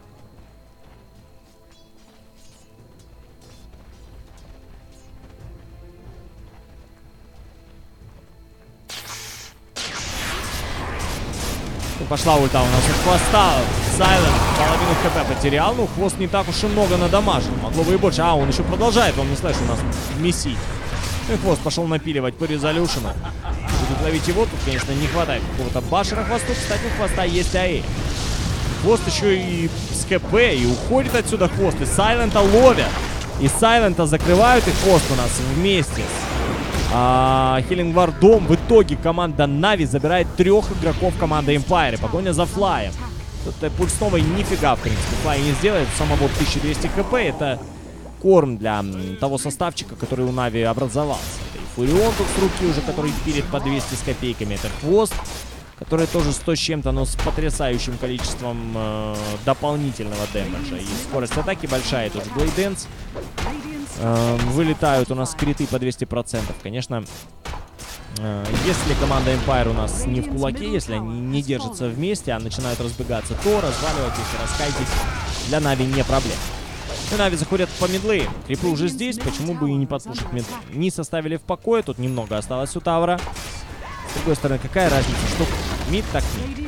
Пошла ульта у нас от хвоста. Сайлент половину хп потерял. Ну, хвост не так уж и много надамажил. Могло бы и больше. А, он еще продолжает. Он не слэш у нас месить. Ну и хвост пошел напиливать по резолюшену. Будут ловить его. Тут, конечно, не хватает какого-то башера хвосту. Кстати, у хвоста есть АЭ. Хвост еще и с КП. И уходит отсюда хвост. И Сайлента ловят. И Сайлента закрывают. И хвост у нас вместе с Хиллинг Вардом. В итоге команда Нави забирает 3 игроков команды Empire. Погоня за Флаем. Тут пульсновый нифига, в принципе, Флай не сделает. Самого 1200 хп. Это корм для того составчика, который у Нави образовался. Это и Фурион тут с руки уже, который пилит по 200 с копейками. Это хвост, который тоже 100 с чем-то, но с потрясающим количеством дополнительного дэмэджа. И скорость атаки большая. Тут же Blade Dance. Вылетают у нас криты по 200%. Конечно, если команда Empire у нас не в кулаке, если они не держатся вместе, а начинают разбегаться, то разваливать их и раскайтить для Нави не проблема. И Нави заходят по мидлы. Крипы уже здесь, почему бы и не подслушать мидлы? Не составили в покое, тут немного осталось у Тавра. С другой стороны, какая разница, что мид, так мид.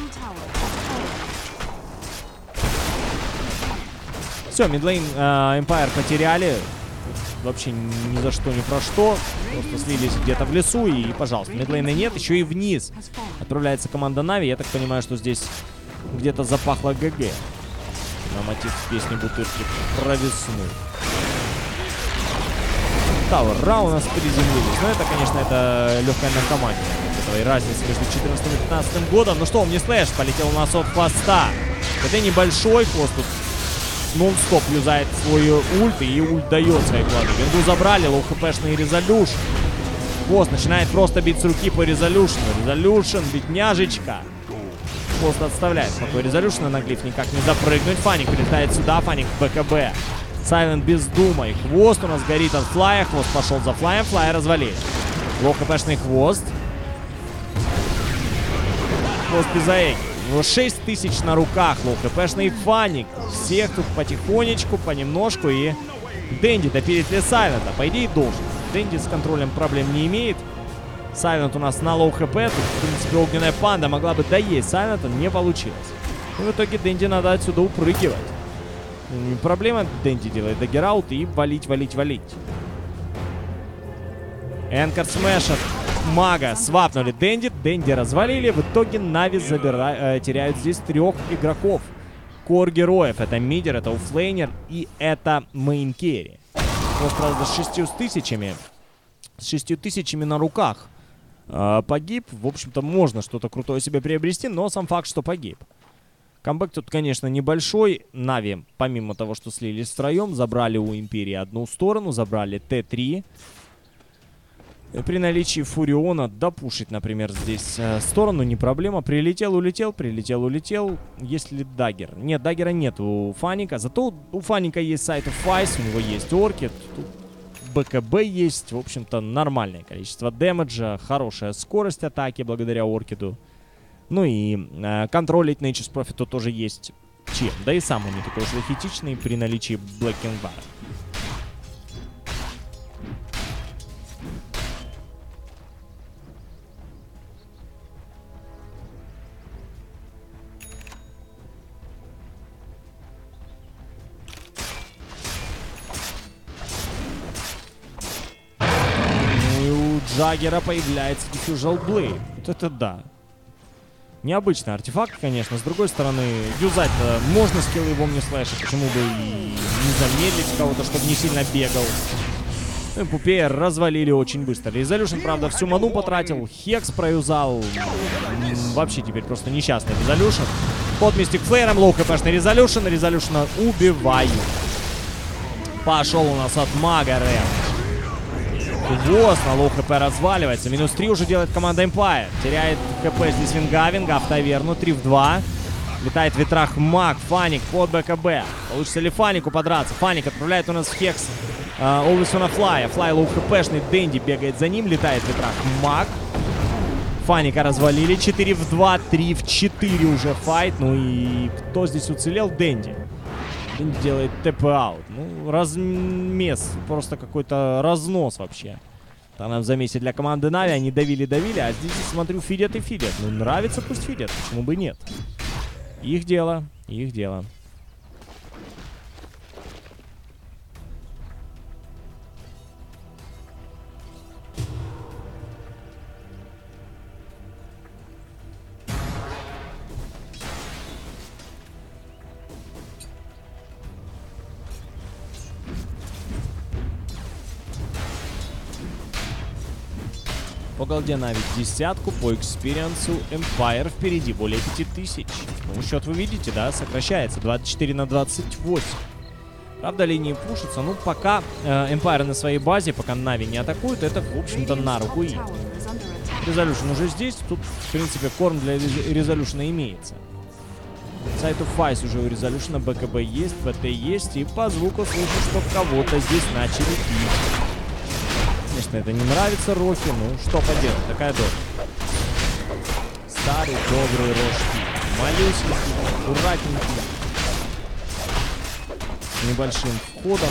Все, мидлейн Empire потеряли. Вообще ни за что, ни про что. Просто слились где-то в лесу и, пожалуйста, мидлейна нет. Еще и вниз отправляется команда Нави. Я так понимаю, что здесь где-то запахло ГГ. На мотив песни Бутырки про весну. Тауэр у нас приземлились. Но это, конечно, это легкая наркомания. Этой разницы между 14 и 15 годом. Ну что, Omnislash полетел у нас от хвоста. Это небольшой хвост тут. Нон-стоп юзает свой ульт, и ульт дает свои плоды. Винду забрали, лоу-хпшный резолюшн. Хвост начинает просто бить с руки по резолюшну. Резолюшн, бедняжечка. Хвост отставляет. Такой резолюшн на глиф никак не запрыгнуть. Фаник прилетает сюда, Фаник в БКБ. Сайлент без дума. И хвост у нас горит от Флая. Хвост пошел за Флаем, Флая развалили. Лоу-хпшный хвост. Хвост без аэки. У него 6000 на руках, лоу-хпшный Фаник. Всех тут потихонечку, понемножку. И Дэнди допилит ли Сайлента? По идее, должен. Дэнди с контролем проблем не имеет. Сайлент у нас на лоу-хп. Тут, в принципе, огненная панда могла бы доесть Сайлента, не получилось. И в итоге Дэнди надо отсюда упрыгивать. Проблема, Дэнди делает даггераут и валить. Энкор смешет. Мага свапнули Дэнди. Дэнди развалили. В итоге Нави теряют здесь 3 игроков. Кор героев. Это мидер, это оффлейнер и это мейн керри. Просто, правда, с 6000. С 6000 на руках погиб. В общем-то, можно что-то крутое себе приобрести, но сам факт, что погиб. Камбэк тут, конечно, небольшой. Нави, помимо того, что слились втроем, забрали у Империи одну сторону, забрали Т3. При наличии Фуриона допушить, например, здесь сторону не проблема. Прилетел, улетел, прилетел, улетел. Есть ли даггер? Нет, даггера нет у Фаника. Зато у Фаника есть Sight of Ice, у него есть Оркид. Тут БКБ есть. В общем-то, нормальное количество дэмэджа. Хорошая скорость атаки благодаря Оркиду. Ну и контролить Nature's Prophet тут тоже есть чем. Да и сам он не такой уж лохитичный при наличии Black Kingbar. Джаггера появляется Diffusal Blade. Вот это да. Необычный артефакт, конечно. С другой стороны, юзать можно скиллы его не слэша. Почему бы и не замедлить кого-то, чтобы не сильно бегал. Ну, Пупея развалили очень быстро. Резолюшн, правда, всю ману потратил. Хекс проюзал. Вообще теперь просто несчастный Резолюшн. Под Мистик Флейром, лоу хпшный Резолюшн. Резолюшна убивают. Пошел у нас от мага Рэм. Хвост на лоу хп разваливается. Минус 3 уже делает команда Empire. Теряет хп здесь Вингавинга. Автоверну 3 в 2. Летает в ветрах маг. Фаник под БКБ. Получится ли Фанику подраться? Фаник отправляет у нас в Хекс. Always on a Fly. Флай лоу хпшный. Дэнди бегает за ним. Летает в ветрах маг. Фаника развалили. 4 в 2. 3 в 4 уже файт. Ну и кто здесь уцелел? Дэнди. Делает ТП-аут. Ну, размес. Просто какой-то разнос вообще. Там в замесе для команды Нави. Они давили, а здесь, смотрю, фидят и фидят. Ну, нравится, пусть фидят. Почему бы нет? Их дело. Их дело. По голде Нави десятку, по экспириенсу Empire впереди более 5000. Ну, счет вы видите, да, сокращается. 24 на 28. Правда, линии пушатся. Ну, пока Empire на своей базе, пока Нави не атакуют, это, в общем-то, на руку им. Резолюшн уже здесь. Тут, в принципе, корм для Резолюшна имеется. Side of Vice уже у Резолюшна. БКБ есть, ПТ есть. И по звуку слышу, что кого-то здесь начали бить. Конечно, это не нравится Рохи, ну что поделать, такая доля. Старый добрый Рожки. Малюсенький, аккуратненький. С небольшим входом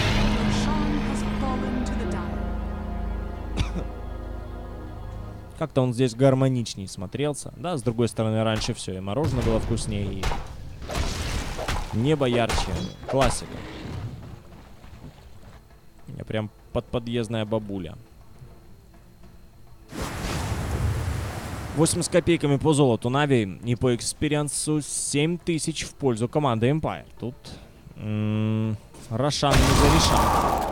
туда. Как-то он здесь гармоничнее смотрелся. Да, с другой стороны, раньше все, и мороженое было вкуснее, и небо ярче. Классика. Я прям подъездная бабуля. 8 с копейками по золоту Нави и по экспириенсу 7000 в пользу команды Empire. Тут Рошан не зарешал.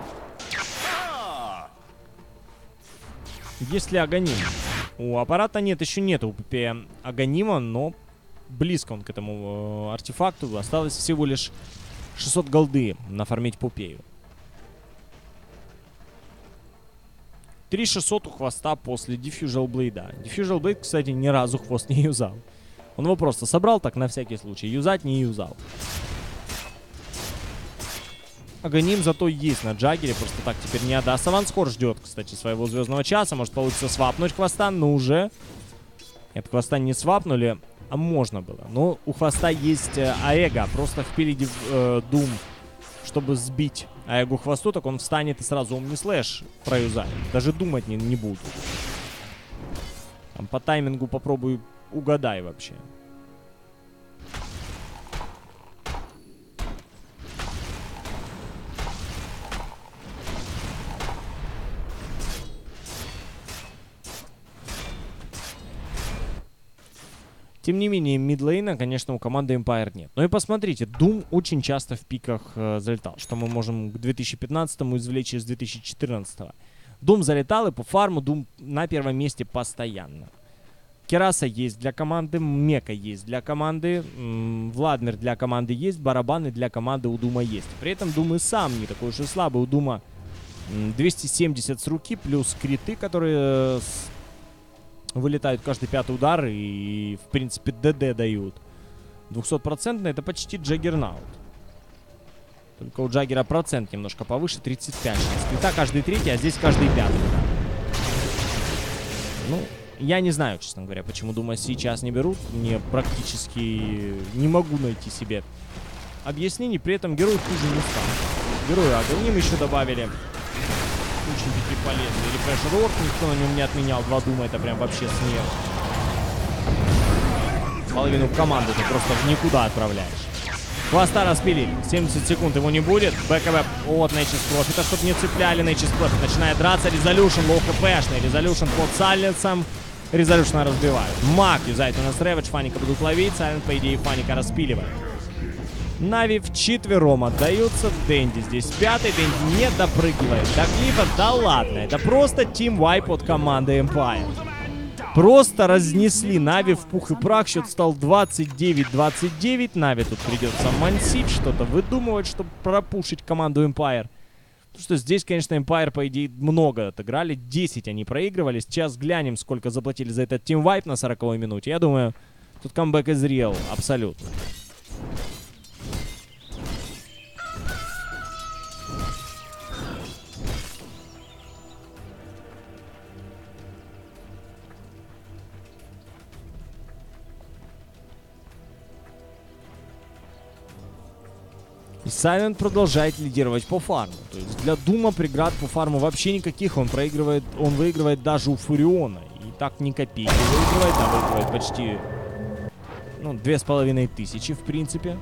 Есть ли Аганим? У аппарата нет, еще нет у ПП Аганима, но близко он к этому артефакту. Осталось всего лишь 600 голды нафармить Попею. 3600 у хвоста после Diffusal Blade. Diffusal Blade, кстати, ни разу хвост не юзал. Он его просто собрал так на всякий случай. Юзать не юзал. Аганим зато есть на Джаггере. Просто так теперь не отдаст. Аванскор ждет, кстати, своего звездного часа. Может получится свапнуть хвоста, но уже... Нет, хвоста не свапнули, а можно было. Но у хвоста есть Аэга. Просто впереди Дум, чтобы сбить Аэгу хвосту, так он встанет и сразу Омни Слэш проюзает. Даже думать не буду. Там по таймингу попробую угадай вообще. Тем не менее, мидлейна, конечно, у команды Empire нет. Ну и посмотрите, Doom очень часто в пиках залетал, что мы можем к 2015-му извлечь из 2014-го. Doom залетал, и по фарму Doom на первом месте постоянно. Кераса есть для команды, Мека есть для команды, Владмир для команды есть, барабаны для команды у Дума есть. При этом Doom и сам не такой уж и слабый. У Дума 270 с руки, плюс криты, которые... вылетают каждый пятый удар и, в принципе, ДД дают. 200% это почти Джаггернаут. Только у Джаггера процент немножко повыше, 35. Крита каждый третий, а здесь каждый пятый. Ну, Я не знаю, честно говоря, почему, думаю, сейчас не берут. Мне практически не могу найти себе объяснений. При этом герой хуже не стал. Герою Агоним еще добавили. Очень такие полезные. Рефрешер Орк, никто на нем не отменял. 2 дума, это прям вообще смерть. Половину команды ты просто в никуда отправляешь. Хвоста распилили. 70 секунд его не будет. БКБ от Nature's Prophet, чтобы не цепляли Nature's Prophet. Начинает драться. Resolution лоу хпшный. Resolution под Сайленсом. Resolution разбивают. Маг юзает у нас Рэвидж. Фаника будут ловить. Сайлент, по идее, Фаника распиливает. Нави вчетвером отдаются. Дэнди здесь 5-й. Дэнди не допрыгивает до клипа. Да ладно. Это просто тимвайп от команды Empire. Просто разнесли Нави в пух и прах. Счет стал 29-29. Нави тут придется мансить, что-то выдумывать, чтобы пропушить команду Empire. Потому что здесь, конечно, Empire, по идее, много отыграли. 10 они проигрывали. Сейчас глянем, сколько заплатили за этот тимвайп на 40-й минуте. Я думаю, тут камбэк из Real. Абсолютно. И Silent продолжает лидировать по фарму. То есть для Дума преград по фарму вообще никаких. Он выигрывает даже у Фуриона. И так ни копейки выигрывает, а выигрывает почти, ну, 2500, в принципе.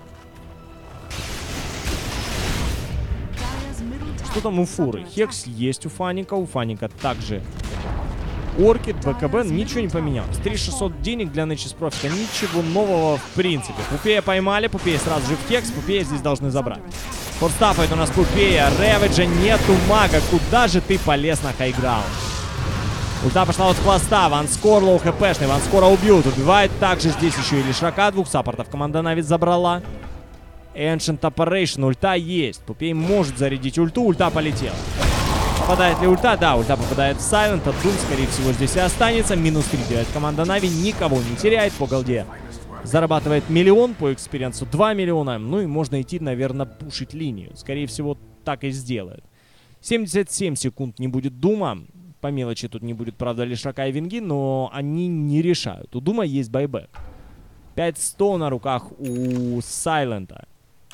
Что там у Фуры? Хекс есть у Фаника также Оркид, БКБ, ничего не поменялось. 3600 денег для Nature's Prophet, ничего нового в принципе. Пупея поймали, Пупея сразу же в Хекс, Пупея здесь должны забрать. Форстафает у нас Пупея, Рэвиджа нету мага, куда же ты полез на хайграунд? Ульта пошла от хвоста, Ванскор лоу хпшный, Ванскора убьют, убивает также здесь еще и Лишрака, 2 саппортов команда Нави забрала. Ancient Operation, ульта есть, Пупей может зарядить ульту, ульта полетела. Попадает ли ульта? Да, ульта попадает в Silent. Дум, скорее всего, здесь и останется. Минус 3 делает команда Нави. Никого не теряет. По голде зарабатывает 1 миллион. По экспириенсу 2 миллиона. Ну и можно идти, наверное, пушить линию. Скорее всего, так и сделают. 77 секунд не будет Дума. По мелочи тут не будет, правда, Лишрака и Винги. Но они не решают. У Дума есть байбек. 5100 на руках у Сайлента.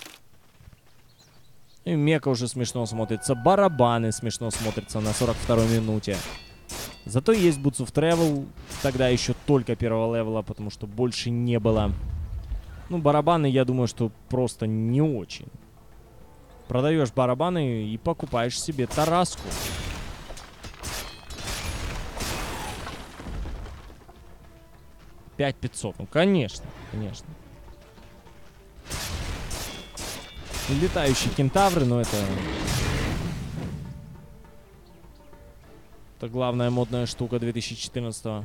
И Мека уже смешно смотрится. Барабаны смешно смотрятся на 42-й минуте. Зато есть Boots of Travel. Тогда еще только 1-го левела, потому что больше не было. Ну, барабаны, я думаю, что просто не очень. Продаешь барабаны и покупаешь себе Тараску. $5500. Ну, конечно, конечно. Летающие кентавры, но это главная модная штука 2014-го.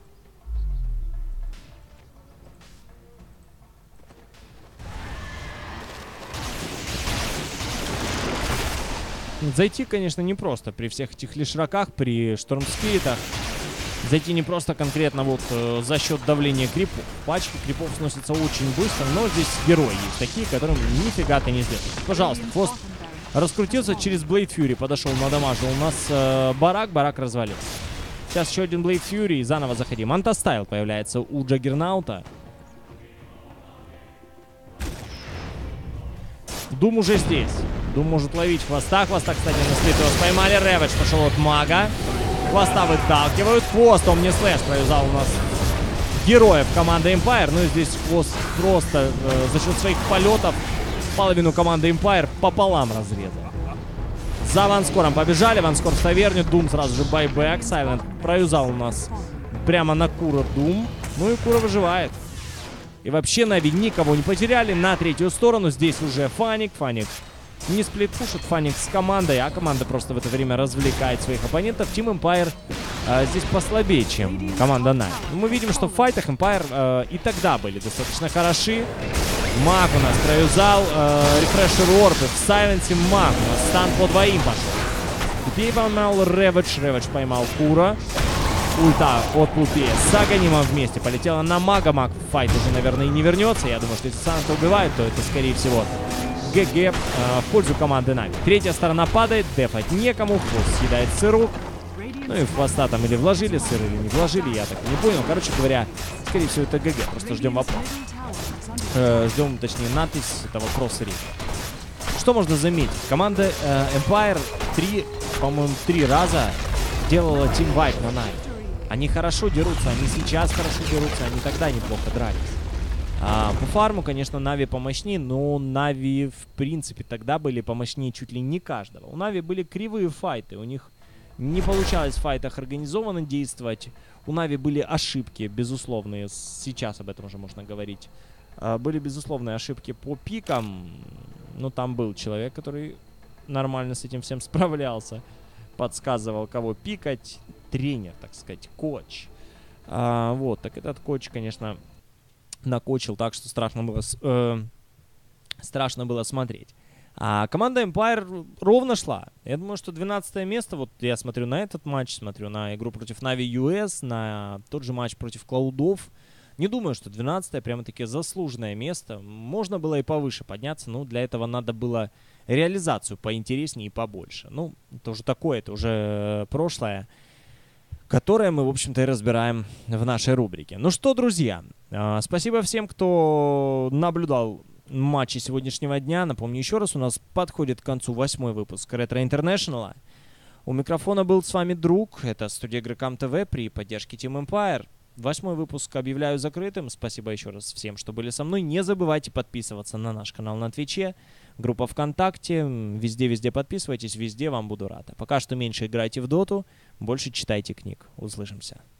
Зайти, конечно, непросто при всех этих лишраках, при штормспиритах. Зайти не просто конкретно вот за счет давления крипов. Пачки крипов сносятся очень быстро, но здесь герои есть такие, которым нифига ты не сделаешь. Пожалуйста, хвост раскрутился через Blade Fury, подошел, надамажил. У нас барак развалился. Сейчас еще один Blade Fury и заново заходим. Антастайл появляется у Джаггернаута. Дум уже здесь. Дум может ловить хвоста. Хвоста, кстати, на слитос поймали. Рэвидж пошел от мага. Хвоста выталкивают. Хвост, он не слэш провязал у нас героев команды Empire. Ну и здесь хвост просто за счет своих полетов половину команды Empire пополам разрезал. За Ванскором побежали. Ванскор в таверне. Дум сразу же байбэк. Сайлент провязал у нас прямо на Кура Дум. Ну и Кура выживает. И вообще Нави никого не потеряли. На третью сторону здесь уже Фаник. Фаник не сплитпушит, Фаник с командой, а команда просто в это время развлекает своих оппонентов. Team Empire здесь послабее, чем команда Нави. Мы видим, что в файтах Empire и тогда были достаточно хороши. Маг у нас провязал, рефрешер орбы, в сайленсе маг, у нас стан по двоим пошел. Пупей поймал Рэвидж, Рэвидж поймал Кура. Ульта от Пупея с Аганимом вместе полетела на мага. Маг в файт уже, наверное, и не вернется. Я думаю, что если Санта убивает, то это, скорее всего, ГГ в пользу команды Нави. Третья сторона падает, дефать некому. Хвост съедает сыру. Ну и в хвоста там или вложили сыр, или не вложили, я так и не понял. Короче говоря, скорее всего, это ГГ. Просто ждем вопрос. Ждем, точнее, надпись, это вопрос рейда. Что можно заметить? Команда Empire по-моему, 3 раза делала тимвайп на Нави. Они хорошо дерутся, они сейчас хорошо дерутся, они тогда неплохо дрались. По фарму, конечно, Нави помощнее, но Нави, в принципе, тогда были помощнее чуть ли не каждого. У Нави были кривые файты, у них не получалось в файтах организованно действовать. У Нави были ошибки, безусловные, сейчас об этом уже можно говорить. Были безусловные ошибки по пикам, но там был человек, который нормально с этим всем справлялся. Подсказывал, кого пикать. Тренер, так сказать, коуч. Вот, так этот коуч, конечно, накочил так, что страшно было смотреть. А команда Empire ровно шла. Я думаю, что 12 место, вот я смотрю на этот матч, смотрю на игру против Na'Vi US, на тот же матч против Клаудов. Не думаю, что 12-е прямо-таки заслуженное место. Можно было и повыше подняться, но для этого надо было реализацию поинтереснее и побольше. Ну, это уже такое, это уже прошлое, которое мы, в общем-то, и разбираем в нашей рубрике. Ну что, друзья, спасибо всем, кто наблюдал матчи сегодняшнего дня. Напомню еще раз, у нас подходит к концу 8-й выпуск Retro International. У микрофона был с вами друг, это студия Игрокам ТВ при поддержке Team Empire. 8-й выпуск объявляю закрытым. Спасибо еще раз всем, что были со мной. Не забывайте подписываться на наш канал на Твиче, группа ВКонтакте. Везде подписывайтесь, везде вам буду рад. А пока что меньше играйте в доту, больше читайте книг. Услышимся.